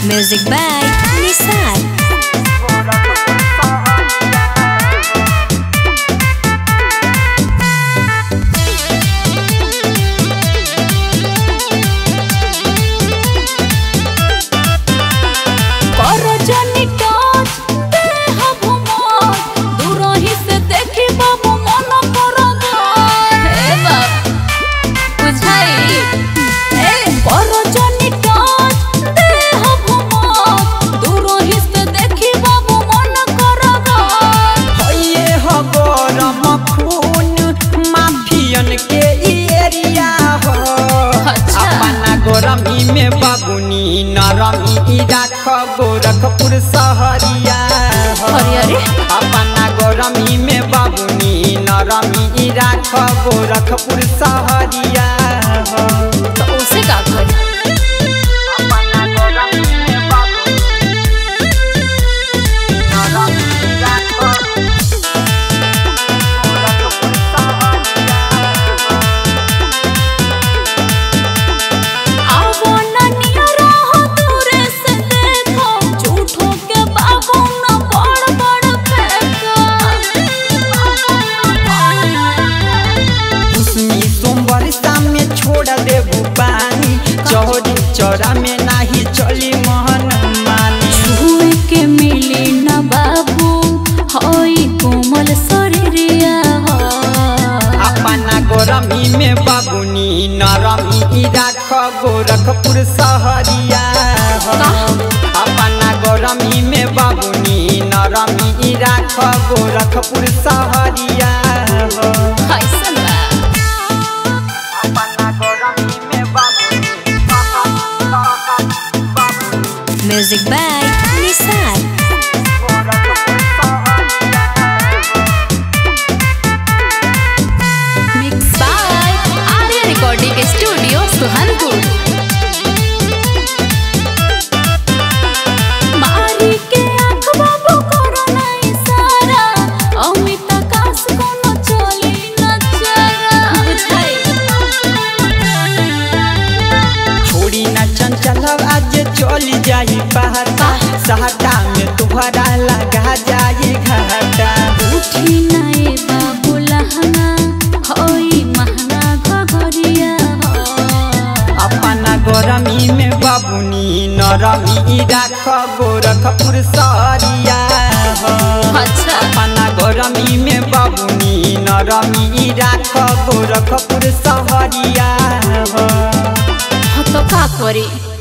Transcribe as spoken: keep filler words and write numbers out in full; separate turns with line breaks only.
Music by Nisar.
गोरमी में बाबुनी नरमी राख गोरखपुर सहरिया अपना गोरमी में बाबुनी नरमी राख गोरखपुर सहरिया
तो उसे का कर
चौरी चौरा में नहीं चली मोहन मानी
छुए के मिली न बाबू होई कोमल शरीरिया
अपना गोरमी में बाबुनी नरमी राख गोरखपुर सहरिया अपना गोरमी में बाबुनी नरमी राख गोरखपुर सहरिया
Music by Nisar. Mixed by Arya Recording Studio, Suhanpur. मारी के आँख बाबू करो ना इशारा, अमित आकाश को न चली न चरा।
छोड़ी न चंचल आज चली जाई पहाड़ा सहटा में तुहरा लगा जाए घाटा
उठी नए बाबू लहंगा होई महंगा घरिया
अपना गोरमी में बाबुनी नरमी राख गोरखपुर सहरिया अपना गोरमी में बाबुनी नरमी राख गोरखपुर सहरिया
तो का करी।